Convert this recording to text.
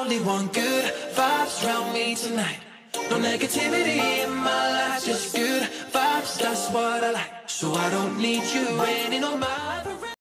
only want good vibes around me tonight. No negativity in my life, just good vibes, that's what I like. So I don't need you raining on my